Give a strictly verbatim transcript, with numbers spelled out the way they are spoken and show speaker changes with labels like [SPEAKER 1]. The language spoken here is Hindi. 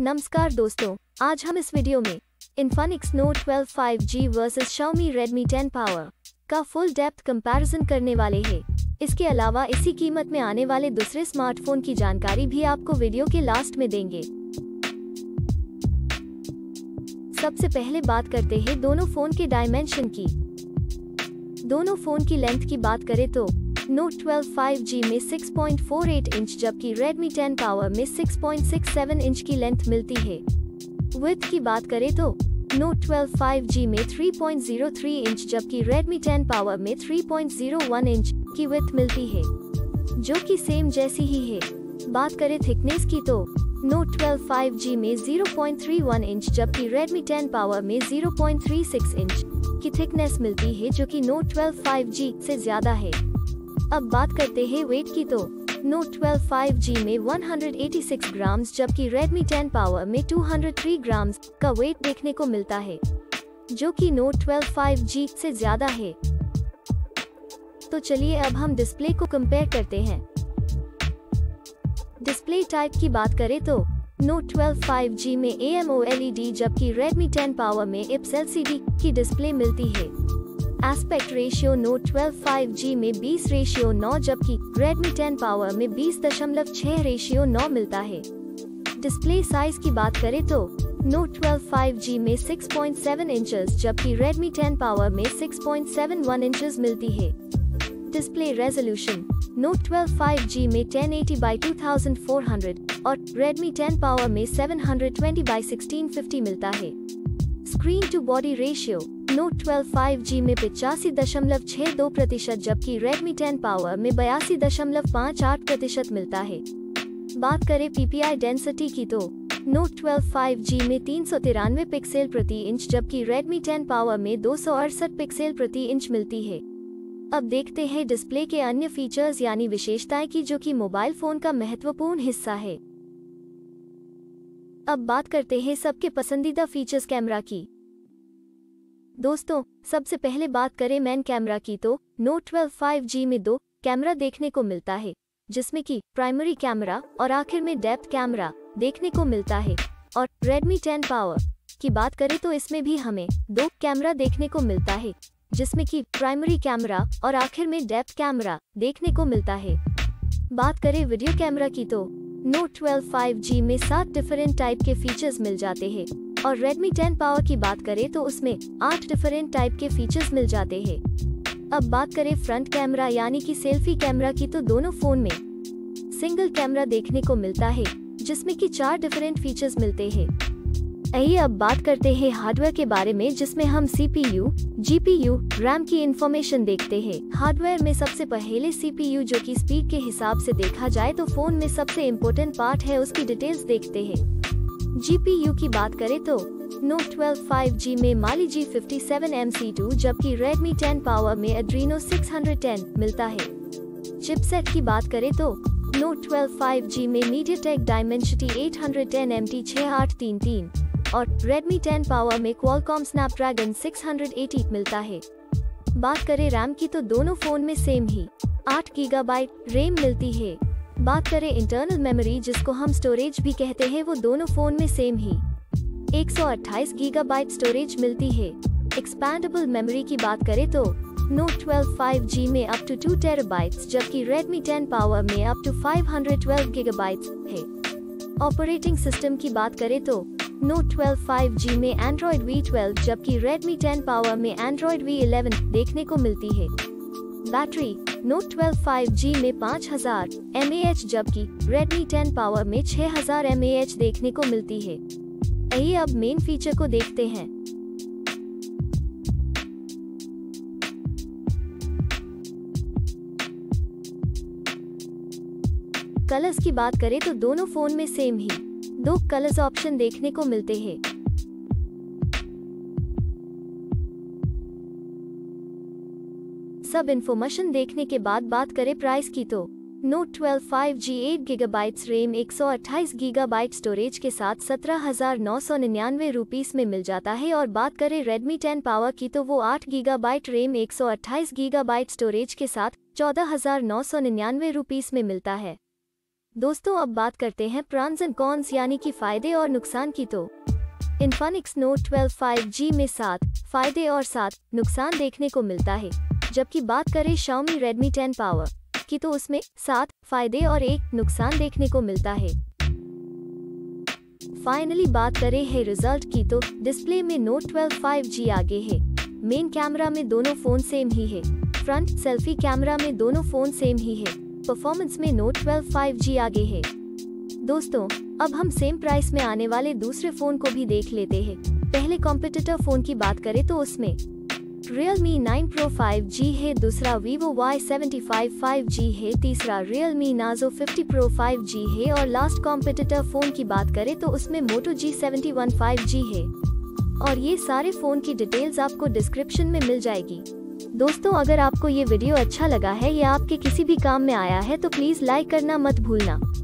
[SPEAKER 1] नमस्कार दोस्तों, आज हम इस वीडियो में Infinix Note twelve five G versus Xiaomi Redmi ten Power का फुल डेप्थ कंपैरिजन करने वाले हैं। इसके अलावा इसी कीमत में आने वाले दूसरे स्मार्टफोन की जानकारी भी आपको वीडियो के लास्ट में देंगे। सबसे पहले बात करते हैं दोनों फोन के डायमेंशन की। दोनों फोन की लेंथ की बात करें तो Note ट्वेल्व फाइव जी में six point four eight inch जबकि Redmi टेन Power में six point six seven inch की लेंथ मिलती है। विड्थ की बात करें तो Note ट्वेल्व फाइव जी में three point zero three inch जबकि Redmi टेन Power में three point zero one inch की विड्थ मिलती है, जो कि सेम जैसी ही है। बात करें थिकनेस की तो Note ट्वेल्व फाइव जी में zero point three one inch जबकि Redmi टेन Power में zero point three six inch की थिकनेस मिलती है, जो कि Note ट्वेल्व फाइव जी से ज्यादा है। अब बात करते हैं वेट की तो Note ट्वेल्व फाइव जी में one hundred eighty six grams जबकि Redmi टेन Power में टू हंड्रेड थ्री ग्राम्स का वेट देखने को मिलता है, जो कि Note ट्वेल्व फाइव जी से ज्यादा है। तो चलिए अब हम डिस्प्ले को कंपेयर करते हैं। डिस्प्ले टाइप की बात करें तो Note ट्वेल्व फाइव जी में A M O L E D जबकि Redmi टेन Power में I P S L C D की डिस्प्ले मिलती है। Aspect ratio Note twelve five G में बीस रेशियो नौ जबकि Redmi टेन Power में बीस दशमलव छह रेशियो नौ मिलता है। डिस्प्ले साइज की बात करें तो Note ट्वेल्व फाइव जी में सिक्स पॉइंट सेवन इंचेस जबकि Redmi टेन Power में six point seven one inches मिलती है। Display resolution Note twelve five G में ten eighty by two thousand four hundred और Redmi टेन Power में seven hundred twenty by sixteen fifty मिलता है। Screen to body ratio Note twelve five G में पिचासी दशमलव छह दो प्रतिशत जबकि Redmi टेन Power में बयासी दशमलव पाँच आठ प्रतिशत मिलता है। बात करें P P I डेंसिटी की तो Note ट्वेल्व फाइव जी में तीन सौ तिरानवे पिक्सल प्रति इंच जबकि Redmi टेन Power में दो सौ अड़सठ पिक्सल प्रति इंच मिलती है। अब देखते हैं डिस्प्ले के अन्य फीचर्स यानी विशेषताएं की, जो कि मोबाइल फोन का महत्वपूर्ण हिस्सा है। अब बात करते हैं सबके पसंदीदा फीचर्स कैमरा की। दोस्तों, सबसे पहले बात करें मेन कैमरा की तो Note ट्वेल्व फाइव जी में दो कैमरा देखने को मिलता है, जिसमें कि प्राइमरी कैमरा और आखिर में डेप्थ कैमरा देखने को मिलता है। और Redmi टेन Power की बात करें तो इसमें भी हमें दो कैमरा देखने को मिलता है, जिसमें कि प्राइमरी कैमरा और आखिर में डेप्थ कैमरा देखने को मिलता है। बात करें वीडियो कैमरा की तो Note ट्वेल्व फाइव जी में सात डिफरेंट टाइप के फीचर्स मिल जाते हैं और Redmi टेन Power की बात करें तो उसमें आठ डिफरेंट टाइप के फीचर्स मिल जाते हैं। अब बात करें फ्रंट कैमरा यानी कि सेल्फी कैमरा की तो दोनों फोन में सिंगल कैमरा देखने को मिलता है, जिसमें कि चार डिफरेंट फीचर्स मिलते हैं। आइए अब बात करते हैं हार्डवेयर के बारे में, जिसमें हम C P U, G P U, RAM की इंफॉर्मेशन देखते हैं। हार्डवेयर में सबसे पहले C P U, जो कि स्पीड के हिसाब से देखा जाए तो फोन में सबसे इम्पोर्टेंट पार्ट है, उसकी डिटेल्स देखते हैं। G P U की बात करें तो Note ट्वेल्व फाइव जी में Mali G fifty seven M C two जबकि Redmi टेन Power में Adreno सिक्स हंड्रेड टेन मिलता है। चिपसेट की बात करें तो Note ट्वेल्व फाइव जी में MediaTek Dimensity eight hundred ten M T six आठ तीन तीन और Redmi टेन Power में Qualcomm Snapdragon six hundred eighty मिलता है। बात करें रैम की तो दोनों फोन में सेम ही आठ गीगाबाइट रैम मिलती है। बात करें इंटरनल मेमोरी, जिसको हम स्टोरेज भी कहते हैं, वो दोनों फोन में सेम ही एक सौ अट्ठाईस गीगाबाइट स्टोरेज मिलती है। एक्सपैंडेबल मेमोरी की बात करें तो Note ट्वेल्व फाइव जी में अप टू टू टेराबाइट्स जबकि Redmi टेन Power में up to five hundred twelve gigabytes है। ऑपरेटिंग सिस्टम की बात करें तो Note ट्वेल्व फाइव जी में Android V ट्वेल्व जबकि Redmi टेन Power में Android V इलेवन देखने को मिलती है। Battery Note twelve five G में पाँच हज़ार एम ए एच जबकि Redmi टेन Power में छह हज़ार एम ए एच देखने को मिलती है। आइए अब मेन फीचर को देखते हैं। कलर्स की बात करें तो दोनों फोन में सेम ही दो कलर्स ऑप्शन देखने को मिलते हैं। सब इन्फॉर्मेशन देखने के बाद बात करें प्राइस की तो Note twelve five G eight gigabyte RAM एक सौ अट्ठाईस गीगाबाइट स्टोरेज के साथ सत्रह हजार नौ सौ निन्यानवे रुपीस में मिल जाता है। और बात करें Redmi टेन Power की तो वो आठ गीगाबाइट रैम एक सौ अट्ठाईस गीगाबाइट स्टोरेज के साथ चौदह हजार नौ सौ निन्यानवे रुपीस में मिलता है। दोस्तों अब बात करते हैं प्रॉन्स एंड कॉन्स यानी कि फायदे और नुकसान की। तो Infinix Note twelve five G में सात फायदे और सात नुकसान देखने को मिलता है, जबकि बात करें Xiaomi Redmi टेन पावर की तो उसमें सात फायदे और एक नुकसान देखने को मिलता है। फाइनली बात करें है रिजल्ट की तो डिस्प्ले में नोट ट्वेल्व फाइव जी आगे है। मेन कैमरा में दोनों फोन सेम ही है। फ्रंट सेल्फी कैमरा में दोनों फोन सेम ही है। परफॉर्मेंस में नोट ट्वेल्व फाइव जी आगे है। दोस्तों अब हम सेम प्राइस में आने वाले दूसरे फोन को भी देख लेते हैं। पहले कॉम्पिटिटर फोन की बात करें तो उसमें Realme nine Pro five G है, दूसरा Vivo Y seventy five five G है, तीसरा Realme Narzo fifty Pro five G है और लास्ट कॉम्पिटिटर फोन की बात करें तो उसमें Moto G seventy one five G है। और ये सारे फोन की डिटेल्स आपको डिस्क्रिप्शन में मिल जाएगी। दोस्तों अगर आपको ये वीडियो अच्छा लगा है या आपके किसी भी काम में आया है तो प्लीज लाइक करना मत भूलना।